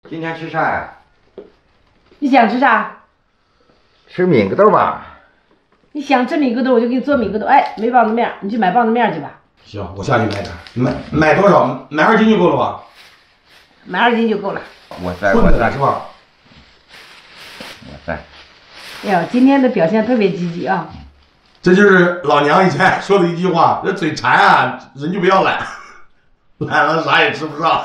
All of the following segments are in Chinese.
今天吃啥呀？ 你想吃啥？ 吃米疙豆吧。 你想吃米疙豆，我就给你做米疙豆。哎，没棒子面，你去买棒子面去吧。 行，我下去买点。买多少？买2斤就够了吧？ 买2斤就够了。 我在是吧？ 我在。 哎呀，今天的表现特别积极啊！ 这就是老娘以前说的一句话：这嘴馋啊，人就不要懒，懒了啥也吃不上。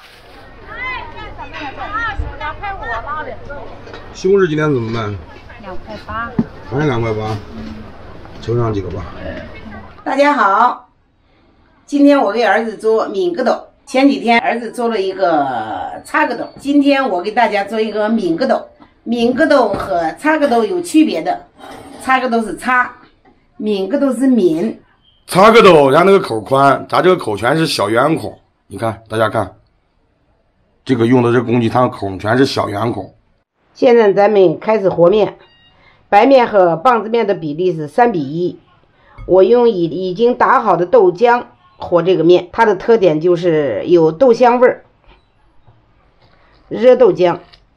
西红柿今天怎么卖 ？2块8。 还是2块8？求上几个吧。 大家好，今天我给儿子做米疙豆。前几天儿子做了一个擦疙豆，今天我给大家做一个米疙豆。米疙豆和擦疙豆有区别的，擦疙豆是擦，米疙豆是抿。 擦疙豆它那个口宽，咱这个口全是小圆孔。你看，大家看，这个用的这工具，它的孔全是小圆孔。 现在咱们开始和面，白面和棒子面的比例是3比1。我用已经打好的豆浆和这个面，它的特点就是有豆香味儿。热豆浆。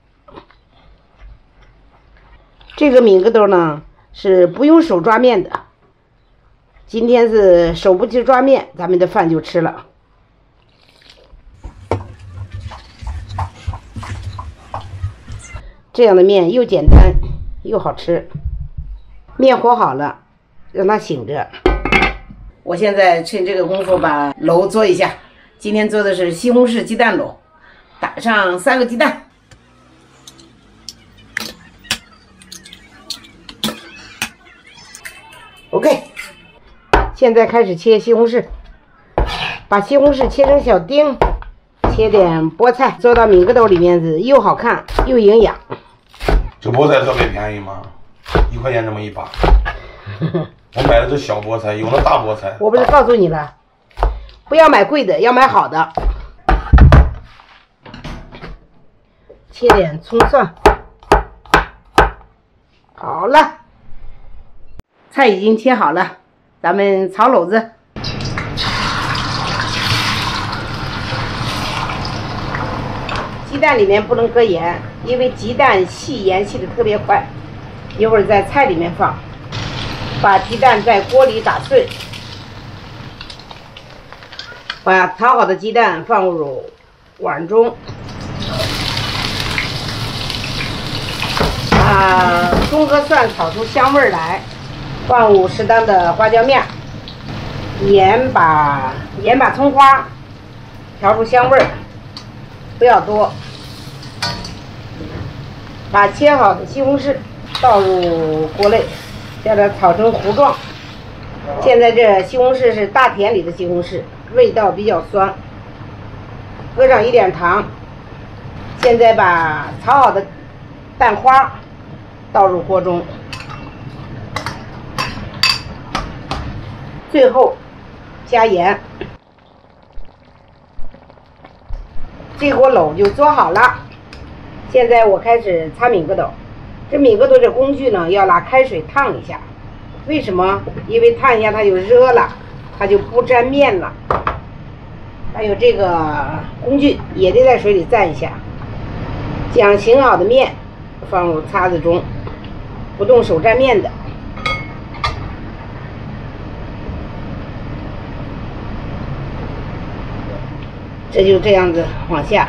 这个米疙豆呢是不用手抓面的，今天是手不去抓面，咱们的饭就吃了。这样的面又简单又好吃。面和好了，让它醒着。我现在趁这个功夫把篓做一下。今天做的是西红柿鸡蛋篓，打上3个鸡蛋。OK， 现在开始切西红柿，把西红柿切成小丁，切点菠菜，做到米疙豆里面是又好看又营养。 这菠菜特别便宜吗？1块钱这么一把。我买的这小菠菜，有那大菠菜。 我不是告诉你了，不要买贵的，要买好的。切点葱蒜。好了。菜已经切好了，咱们炒篓子。鸡蛋里面不能搁盐，因为鸡蛋吸盐吸的特别快。一会儿在菜里面放，把鸡蛋在锅里打碎，把炒好的鸡蛋放入碗中，把葱和蒜炒出香味来。放入适当的花椒面，盐把葱花调出香味儿，不要多。把切好的西红柿倒入锅内，叫它炒成糊状。现在这西红柿是大田里的西红柿，味道比较酸，搁上一点糖。现在把炒好的蛋花倒入锅中。最后加盐，这锅篓就做好了。现在我开始擦米疙豆。这米疙豆这工具呢，要拿开水烫一下。为什么？因为烫一下它就热了，它就不沾面了。还有这个工具也得在水里蘸一下。将醒好的面放入叉子中，不动手沾面的。这就这样子往下，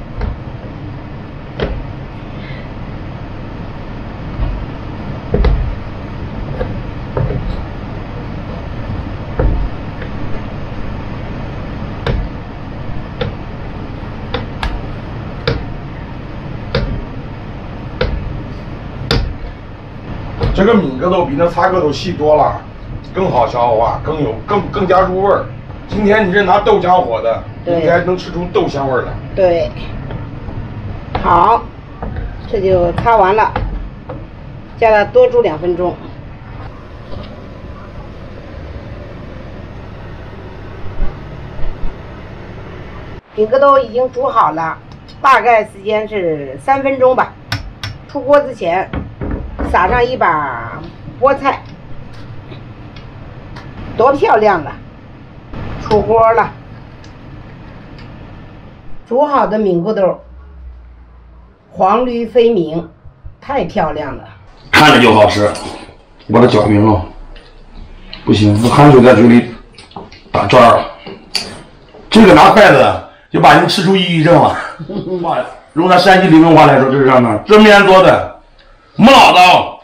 这个米疙豆比那擦疙豆细多了，更好消化，更加入味儿。今天你是拿豆浆和的，应该能吃出豆香味来。 对，好，这就擦完了，叫它多煮2分钟。米疙豆已经煮好了，大概时间是3分钟吧。出锅之前，撒上一把菠菜，多漂亮啊！出锅了。煮好的米疙豆黄绿分明，太漂亮了。 看着就好吃，我的脚晕了，不行，我汗水在嘴里打转了。这个拿筷子就把人吃出抑郁症了。妈呀！用咱山西理论话来说，就是这样的，这面做的木老刀，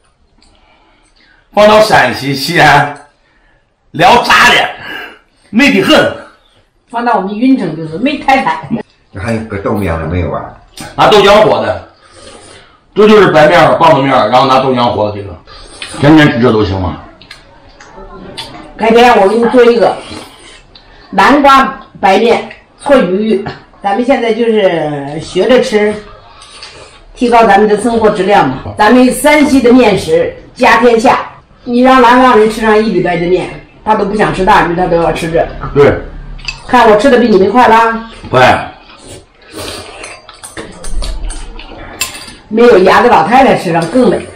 放到陕西西安聊炸的，美得很。 放到我们云城就是没太太。 还有个豆面的没有啊？ 拿豆浆和的，这就是白面棒子面，然后拿豆浆和的这个，天天吃这都行吗？ 改天我给你做一个南瓜白面搓鱼，咱们现在就是学着吃，提高咱们的生活质量嘛。咱们山西的面食家天下，你让南方人吃上1礼拜的面，他都不想吃大鱼，他都要吃这。 对， 看我吃的比你们快啦。 快。 没有牙的老太太吃上更美。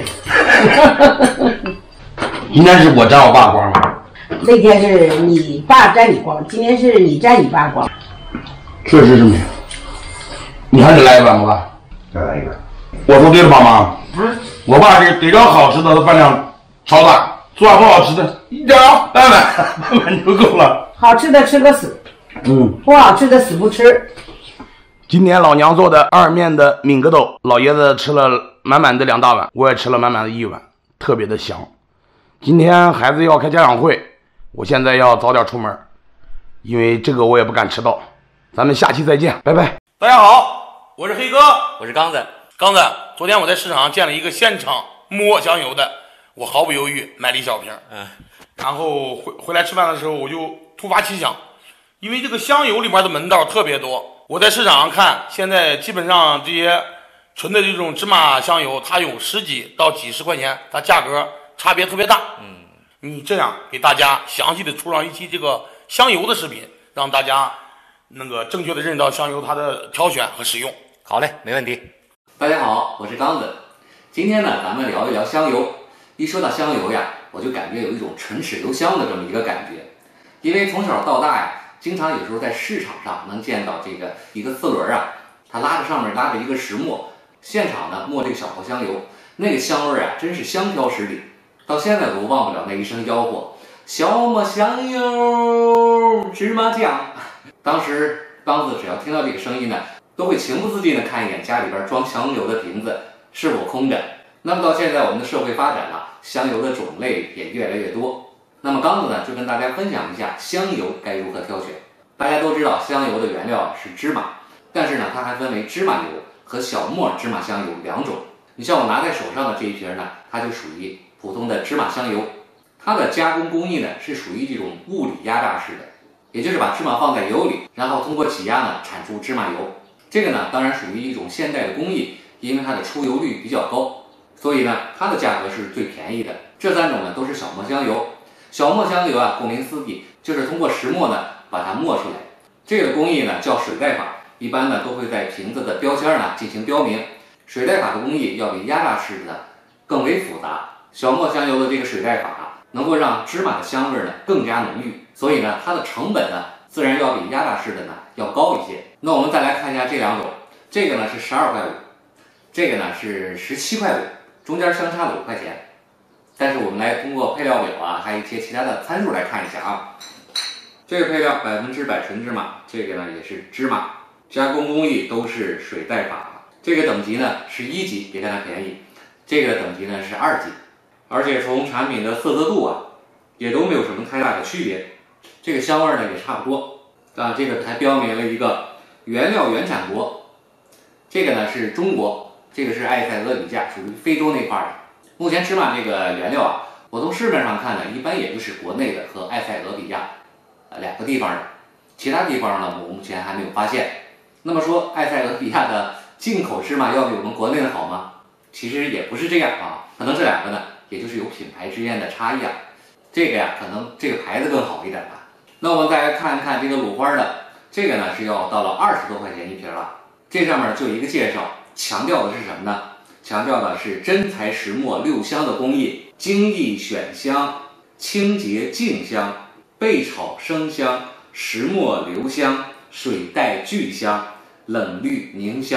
今天是我沾我爸光吗？ 那天是你爸沾你光，今天是你沾你爸光。 确实是美。你还得来一碗吧？ 再来一个。 我说对了，爸妈。 啊？ 我爸是得着好吃的，他饭量超大；做不好吃的，一点半碗就够了。 好吃的吃个死，不好吃的死不吃。 今天老娘做的二面的敏格斗，老爷子吃了满满的2大碗，我也吃了满满的1碗，特别的香。今天孩子要开家长会，我现在要早点出门，因为这个我也不敢迟到。咱们下期再见，拜拜。大家好，我是黑哥， 我是刚子。 刚子，昨天我在市场上见了一个现场磨香油的，我毫不犹豫买了1小瓶。然后回来吃饭的时候，我就突发奇想，因为这个香油里边的门道特别多。我在市场上看，现在基本上这些纯的这种芝麻香油，它有10几到几十块钱，它价格差别特别大。你这样给大家详细的出上一期这个香油的视频，让大家那个正确的认识到香油它的挑选和使用。 好嘞，没问题。大家好，我是刚子。今天呢，咱们聊一聊香油。一说到香油呀，我就感觉有一种唇齿留香的这么一个感觉，因为从小到大呀，经常有时候在市场上能见到这个一个4轮啊，它上面拉着一个石磨，现场呢磨这个小破香油，那个香味啊，真是香飘十里。到现在我忘不了那一声吆喝：小磨香油，芝麻酱。当时刚子只要听到这个声音呢，都会情不自禁地看一眼家里边装香油的瓶子是否空着。那么到现在我们的社会发展了，香油的种类也越来越多。那么刚子呢，就跟大家分享一下香油该如何挑选。大家都知道香油的原料是芝麻，但是呢，它还分为芝麻油和小磨芝麻香油2种。你像我拿在手上的这一瓶呢，它就属于普通的芝麻香油，它的加工工艺呢是属于这种物理压榨式的，也就是把芝麻放在油里，然后通过挤压呢产出芝麻油。这个呢当然属于一种现代的工艺，因为它的出油率比较高，所以呢它的价格是最便宜的。这3种呢都是小磨香油。小磨香油啊，顾名思义，就是通过石磨呢把它磨出来。这个工艺呢叫水带法，一般呢都会在瓶子的标签呢进行标明。水带法的工艺要比压榨式的更为复杂。小磨香油的这个水带法能够让芝麻的香味呢更加浓郁，所以呢它的成本呢自然要比压榨式的呢要高一些。那我们再来看一下这2种，这个呢是12块5，这个呢是17块5，中间相差了5块钱。但是我们来通过配料表啊，还有一些其他的参数来看一下啊。这个配料100%纯芝麻，这个呢也是芝麻，加工工艺都是水带法。这个等级呢是1级，别看它便宜，这个等级呢是2级，而且从产品的色泽度啊，也都没有什么太大的区别。这个香味呢也差不多啊。这个还标明了一个原料原产国，这个呢是中国，这个是埃塞俄比亚，属于非洲那块的。目前芝麻这个原料啊，我从市面上看呢，一般也就是国内的和埃塞俄比亚2个地方的，其他地方呢我目前还没有发现。那么说埃塞俄比亚的进口芝麻要比我们国内的好吗？其实也不是这样啊，可能这2个呢也就是有品牌之间的差异啊。这个呀可能这个牌子更好一点吧。那我们再来看一看这个卤花的，这个呢是要到了20多块钱1瓶了。这上面就有一个介绍，强调的是什么呢？强调的是真材实磨6香的工艺，精益选香，清洁净香，焙炒生香，石磨留香，水带聚香，冷滤凝香。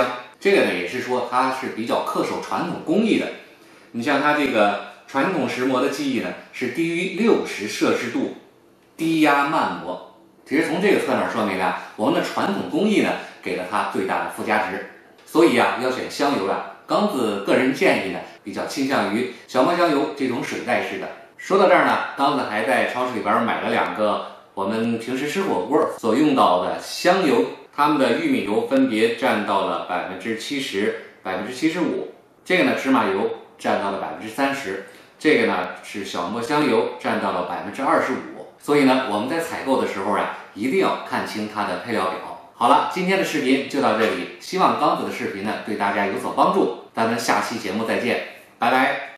这个呢也是说它是比较恪守传统工艺的。你像它这个传统石磨的技艺呢，是低于60摄氏度，低压慢磨。其实从这个侧面说明啊，我们的传统工艺呢，给了它最大的附加值。所以啊，要选香油啊，刚子个人建议呢，比较倾向于小磨香油这种水袋式的。说到这儿呢，刚子还在超市里边买了2个我们平时吃火锅所用到的香油，它们的玉米油分别占到了70%、75%，这个呢芝麻油占到了30%，这个呢是小磨香油占到了25%。所以呢，我们在采购的时候啊，一定要看清它的配料表。好了，今天的视频就到这里，希望刚子的视频呢对大家有所帮助，咱们下期节目再见，拜拜。